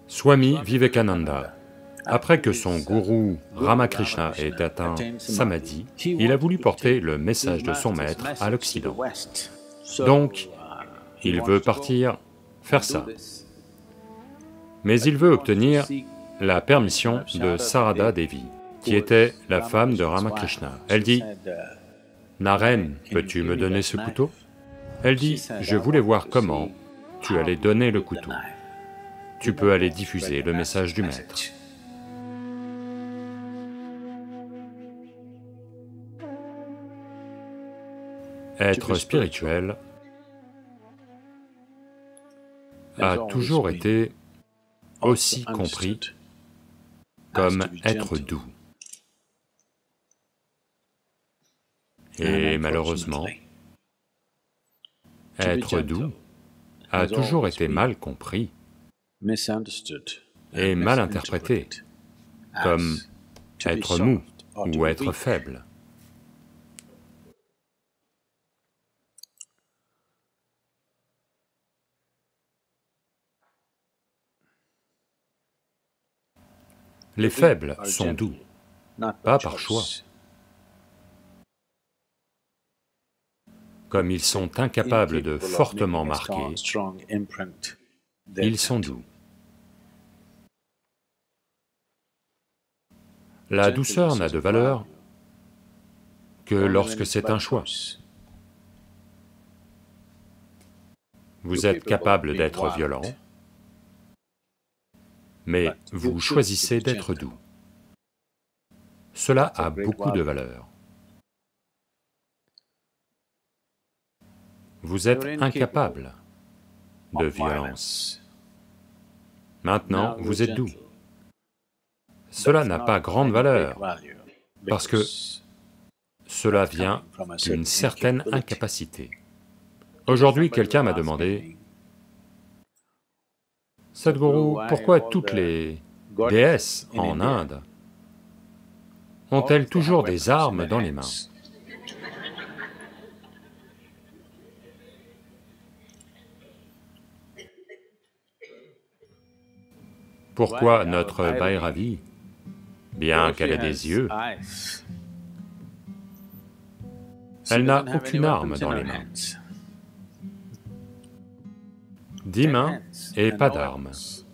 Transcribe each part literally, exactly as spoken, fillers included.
Swami Vivekananda, après que son gourou Ramakrishna ait atteint Samadhi, il a voulu porter le message de son maître à l'Occident. Donc, il veut partir faire ça. Mais il veut obtenir la permission de Sarada Devi, qui était la femme de Ramakrishna. Elle dit, « Naren, peux-tu me donner ce couteau ?» Elle dit, « Je voulais voir comment tu allais donner le couteau. Tu peux aller diffuser le message du maître. » Être spirituel a toujours été aussi compris comme être doux. Et malheureusement, être doux a toujours été mal compris et mal interprété comme être mou ou être faible. Les faibles sont doux, pas par choix. Comme ils sont incapables de fortement marquer, ils sont doux. La douceur n'a de valeur que lorsque c'est un choix. Vous êtes capable d'être violent, mais vous choisissez d'être doux. Cela a beaucoup de valeur. Vous êtes incapable de violence. Maintenant, vous êtes doux. Cela n'a pas grande valeur, parce que cela vient d'une certaine incapacité. Aujourd'hui, quelqu'un m'a demandé, « Sadhguru, pourquoi toutes les déesses en Inde ont-elles toujours des armes dans les mains ?» Pourquoi notre Bhairavi, bien qu'elle ait des yeux, elle n'a aucune arme dans les mains? Dix mains et pas d'armes.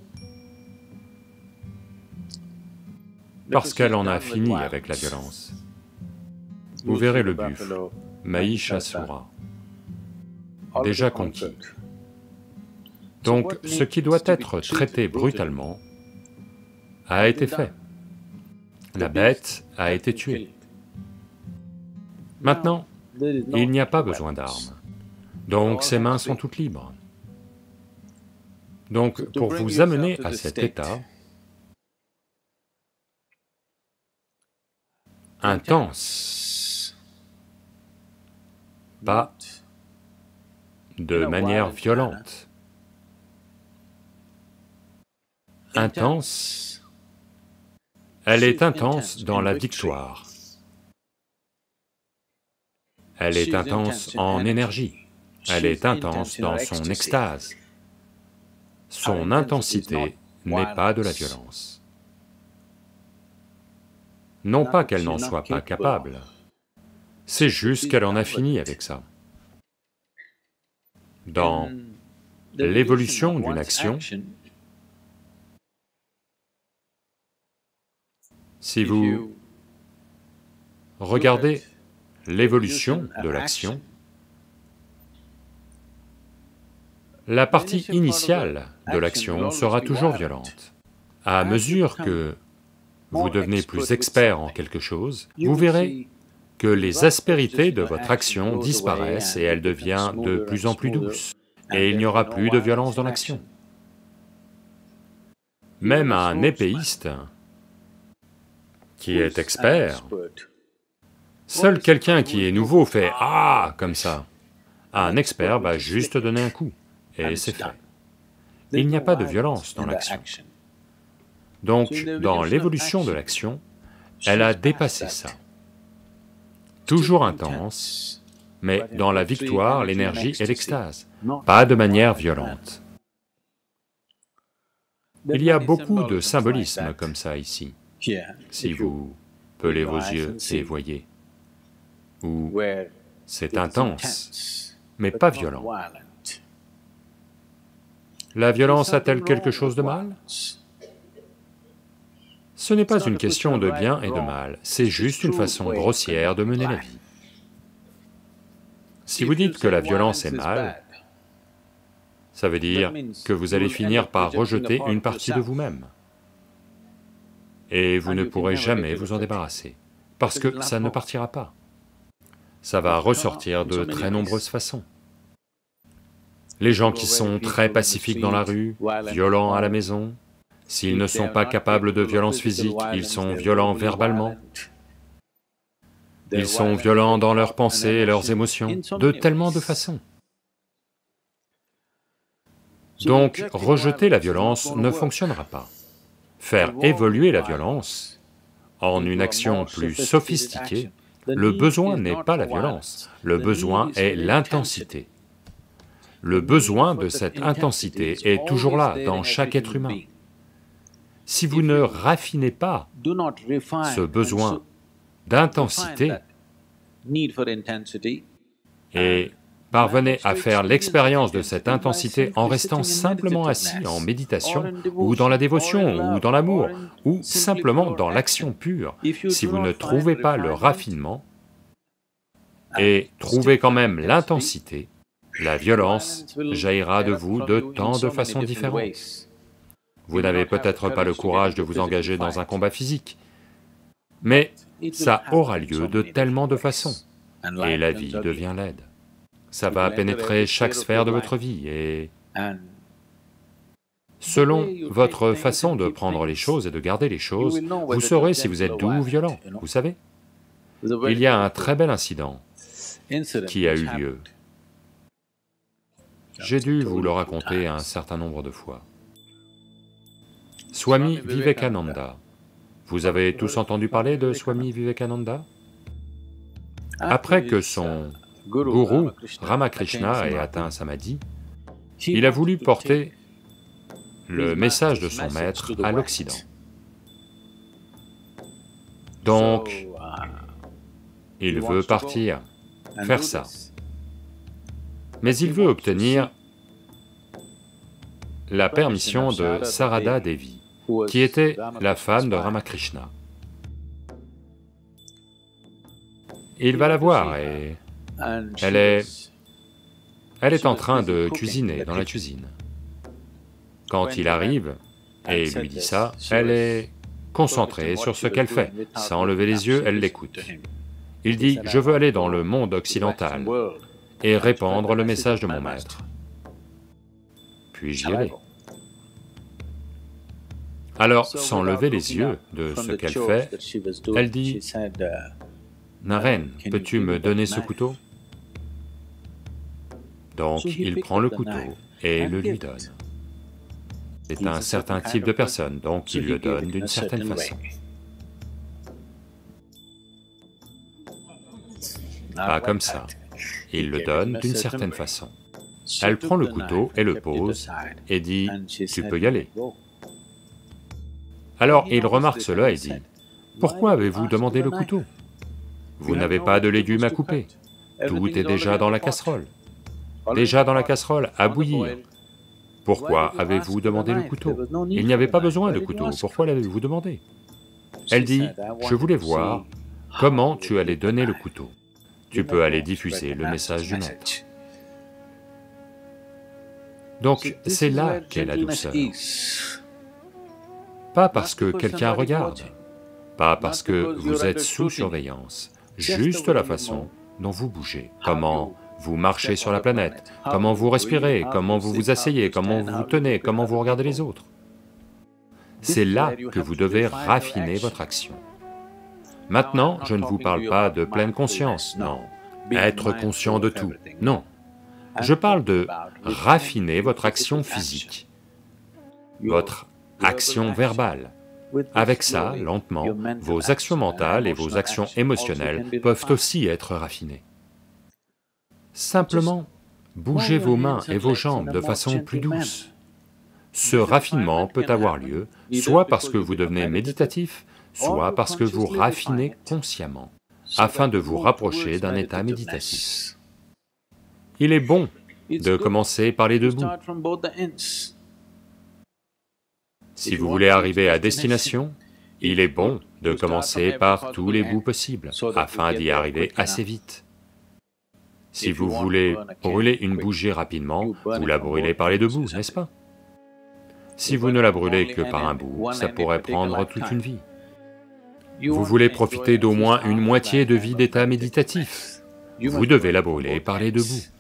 Parce qu'elle en a fini avec la violence. Vous verrez le buffle, Mahishasura, déjà conquis. Donc, ce qui doit être traité brutalement a été fait. La bête a été tuée. Maintenant, il n'y a pas besoin d'armes. Donc ses mains sont toutes libres. Donc, pour vous amener à cet état intense, pas de manière violente, intense, elle est intense dans la victoire, elle est intense en énergie, elle est intense dans son extase. Son intensité n'est pas de la violence. Non pas qu'elle n'en soit pas capable, c'est juste qu'elle en a fini avec ça. Dans l'évolution d'une action, si vous regardez l'évolution de l'action, la partie initiale de l'action sera toujours violente. À mesure que vous devenez plus expert en quelque chose, vous verrez que les aspérités de votre action disparaissent et elle devient de plus en plus douce, et il n'y aura plus de violence dans l'action. Même un épéiste qui est expert, seul quelqu'un qui est nouveau fait « ah » comme ça, un expert va juste donner un coup, et c'est fait. Il n'y a pas de violence dans l'action. Donc, dans l'évolution de l'action, elle a dépassé ça. Toujours intense, mais dans la victoire, l'énergie et l'extase, pas de manière violente. Il y a beaucoup de symbolisme comme ça ici, si vous pelez vos yeux et voyez, où c'est intense, mais pas violent. La violence a-t-elle quelque chose de mal? Ce n'est pas une question de bien et de mal, c'est juste une façon grossière de mener la vie. Si vous dites que la violence est mal, ça veut dire que vous allez finir par rejeter une partie de vous-même. Et vous ne pourrez jamais vous en débarrasser, parce que ça ne partira pas. Ça va ressortir de très nombreuses façons. Les gens qui sont très pacifiques dans la rue, violents à la maison, s'ils ne sont pas capables de violence physique, ils sont violents verbalement. Ils sont violents dans leurs pensées et leurs émotions, de tellement de façons. Donc, rejeter la violence ne fonctionnera pas. Faire évoluer la violence en une action plus sophistiquée, le besoin n'est pas la violence, le besoin est l'intensité. Le besoin de cette intensité est toujours là, dans chaque être humain. Si vous ne raffinez pas ce besoin d'intensité et parvenez à faire l'expérience de cette intensité en restant simplement assis en méditation, ou dans la dévotion, ou dans l'amour, ou simplement dans l'action pure, si vous ne trouvez pas le raffinement et trouvez quand même l'intensité, la violence jaillira de vous de tant de façons différentes. Vous n'avez peut-être pas le courage de vous engager dans un combat physique, mais ça aura lieu de tellement de façons, et la vie devient laide. Ça va pénétrer chaque sphère de votre vie et... Selon votre façon de prendre les choses et de garder les choses, vous saurez si vous êtes doux ou violent, vous savez. Il y a un très bel incident qui a eu lieu. J'ai dû vous le raconter un certain nombre de fois. Swami Vivekananda. Vous avez tous entendu parler de Swami Vivekananda? Après que son gourou Ramakrishna ait atteint Samadhi, il a voulu porter le message de son maître à l'Occident. Donc, il veut partir, faire ça. Mais il veut obtenir la permission de Sarada Devi, qui était la femme de Ramakrishna. Il va la voir et elle est... elle est en train de cuisiner dans la cuisine. Quand il arrive et lui dit ça, elle est concentrée sur ce qu'elle fait. Sans lever les yeux, elle l'écoute. Il dit, « Je veux aller dans le monde occidental et répandre le message de mon maître. Puis-je y aller ?» Alors, sans lever les yeux de ce qu'elle fait, elle dit, « Naren, peux-tu me donner ce couteau ?» Donc il prend le couteau et le lui donne. C'est un certain type de personne, donc il le donne d'une certaine façon. Pas comme ça, il le donne d'une certaine façon. Elle prend le couteau et le pose et dit, « Tu peux y aller. » Alors il remarque cela et dit, « Pourquoi avez-vous demandé le couteau? Vous n'avez pas de légumes à couper, tout est déjà dans la casserole, déjà dans la casserole, à bouillir. Pourquoi avez-vous demandé le couteau? Il n'y avait pas besoin de couteau, pourquoi l'avez-vous demandé? » Elle dit, « Je voulais voir comment tu allais donner le couteau. Tu peux aller diffuser le message du maître. » Donc c'est là qu'est la douceur. Pas parce que quelqu'un regarde, pas parce que vous êtes sous surveillance, juste la façon dont vous bougez, comment vous marchez sur la planète, comment vous respirez, comment vous vous asseyez, comment vous vous tenez, comment vous regardez les autres. C'est là que vous devez raffiner votre action. Maintenant, je ne vous parle pas de pleine conscience, non, être conscient de tout, non. Je parle de raffiner votre action physique, votre action verbale. Avec ça, lentement, vos actions mentales et vos actions émotionnelles peuvent aussi être raffinées. Simplement, bougez vos mains et vos jambes de façon plus douce. Ce raffinement peut avoir lieu soit parce que vous devenez méditatif, soit parce que vous raffinez consciemment, afin de vous rapprocher d'un état méditatif. Il est bon de commencer par les deux bouts. Si vous voulez arriver à destination, il est bon de commencer par tous les bouts possibles, afin d'y arriver assez vite. Si vous voulez brûler une bougie rapidement, vous la brûlez par les deux bouts, n'est-ce pas? Si vous ne la brûlez que par un bout, ça pourrait prendre toute une vie. Vous voulez profiter d'au moins une moitié de vie d'état méditatif, vous devez la brûler par les deux bouts.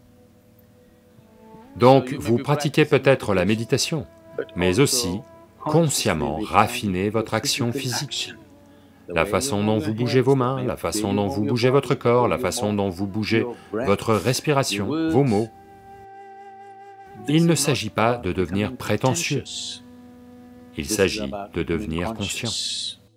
Donc vous pratiquez peut-être la méditation, mais aussi consciemment raffiner votre action physique. La façon dont vous bougez vos mains, la façon dont vous bougez votre corps, la façon dont vous bougez votre respiration, vos mots. Il ne s'agit pas de devenir prétentieux, il s'agit de devenir conscient.